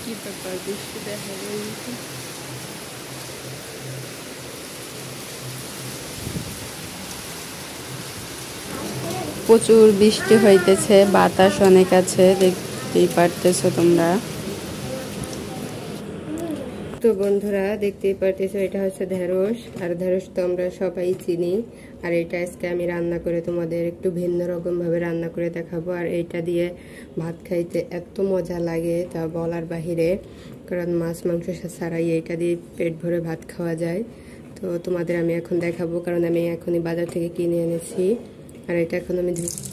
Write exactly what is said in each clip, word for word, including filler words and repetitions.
কি ব্যাপার, বৃষ্টি দেখা যাচ্ছে। প্রচুর বৃষ্টি হইতেছে, বাতাস অনেক আছে, দেখতেই পারতেছো তোমরা। তো বন্ধুরা দেখতেই পারতেছো এটা হচ্ছে ঢেঁড়স, আর ঢেঁড়স তো আমরা সবাই চিনি। আর এটা আজকে আমি রান্না করে তোমাদের একটু ভিন্ন রকম ভাবে রান্না করে দেখাবো। আর এইটা দিয়ে ভাত খাইতে এত মজা লাগে তা বলার বাহিরে, কারণ মাছ মাংস ছাড়াই এইটা দিয়ে পেট ভরে ভাত খাওয়া যায়। তো তোমাদের আমি এখন দেখাবো, কারণ আমি এখনই বাজার থেকে কিনে এনেছি। আর এটা এখন আমি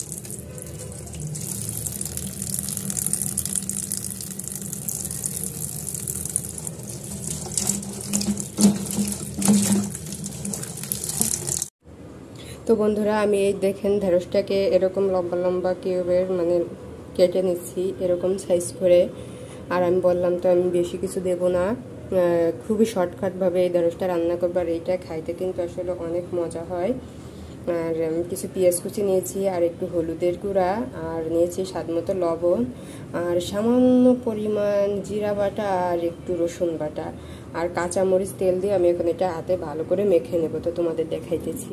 তো বন্ধুরা আমি এই দেখেন ঢেঁড়সটাকে এরকম লম্বা লম্বা কিউবের মানে কেটে নিচ্ছি এরকম সাইজ করে। আর আমি বললাম তো আমি বেশি কিছু দেব না, খুবই শর্টকাটভাবে এই ঢেঁড়সটা রান্না করবো। আর এইটা খাইতে কিন্তু আসলে অনেক মজা হয়। আর আমি কিছু পেঁয়াজ কুচি নিয়েছি, আর একটু হলুদের গুঁড়া, আর নিয়েছি স্বাদ মতো লবণ, আর সামান্য পরিমাণ জিরা বাটা, আর একটু রসুন বাটা, আর কাঁচামরিচ তেল দিয়ে আমি এখন এটা হাতে ভালো করে মেখে নেব। তো তোমাদের দেখাইতেছি।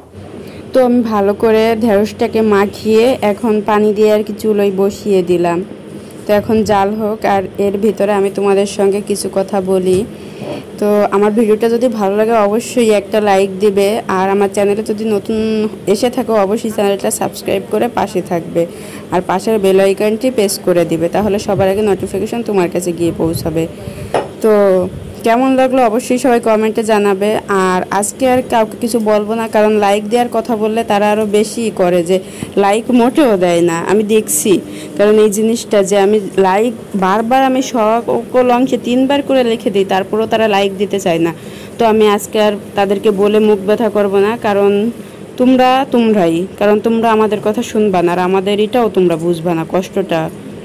তো আমি ভালো করে ঢেঁড়সটাকে মাখিয়ে এখন পানি দিয়ে আর কি চুলোয় বসিয়ে দিলাম। তো এখন জাল হোক, আর এর ভিতরে আমি তোমাদের সঙ্গে কিছু কথা বলি। তো আমার ভিডিওটা যদি ভালো লাগে অবশ্যই একটা লাইক দিবে, আর আমার চ্যানেলে যদি নতুন এসে থাকো অবশ্যই চ্যানেলটা সাবস্ক্রাইব করে পাশে থাকবে, আর পাশের বেল আইকনটি প্রেস করে দিবে, তাহলে সবার আগে নোটিফিকেশন তোমার কাছে গিয়ে পৌঁছাবে। তো কেমন লাগলো অবশ্যই সবাই কমেন্টে জানাবে। আর আজকে আর কাউকে কিছু বলবো না, কারণ লাইক দেওয়ার কথা বললে তারা আরও বেশি করে, যে লাইক মোটেও দেয় না। আমি দেখছি, কারণ এই জিনিসটা যে আমি লাইক বারবার আমি সকল অংশে তিনবার করে লিখে দিই, তারপরেও তারা লাইক দিতে চায় না। তো আমি আজকে আর তাদেরকে বলে মুখ ব্যথা করবো না, কারণ তোমরা তোমরাই, কারণ তোমরা আমাদের কথা শুনবা না, আর আমাদের এটাও তোমরা বুঝবা না কষ্টটা।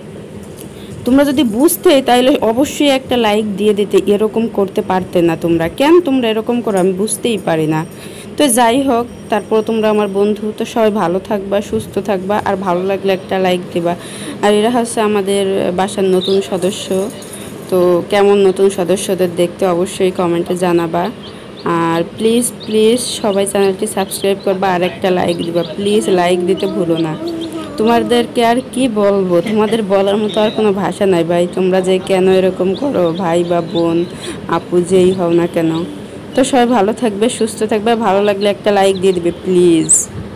তোমরা যদি বুঝতে তাইলে অবশ্যই একটা লাইক দিয়ে দিতে, এরকম করতে পারতে না তোমরা। কেন তোমরা এরকম করো আমি বুঝতেই পারি না। তো যাই হোক, তারপর তোমরা আমার বন্ধু, তো সবাই ভালো থাকবা, সুস্থ থাকবা, আর ভালো লাগলে একটা লাইক দিবা। আর এরা হচ্ছে আমাদের বাসার নতুন সদস্য। তো কেমন নতুন সদস্যদের দেখতে অবশ্যই কমেন্টে জানাবা। আর প্লিজ প্লিজ সবাই চ্যানেলটি সাবস্ক্রাইব করবা, আর একটা লাইক দিবা প্লিজ, লাইক দিতে ভুলো না। তোমাদেরকে আর কি বলবো, তোমাদের বলার মতো আর কোনো ভাষা নাই ভাই। তোমরা যে কেন এরকম করো, ভাই বা বোন আপু যেই হও না কেন। তো সবাই ভালো থাকবে, সুস্থ থাকবে, ভালো লাগলে একটা লাইক দিয়ে দিবে প্লিজ।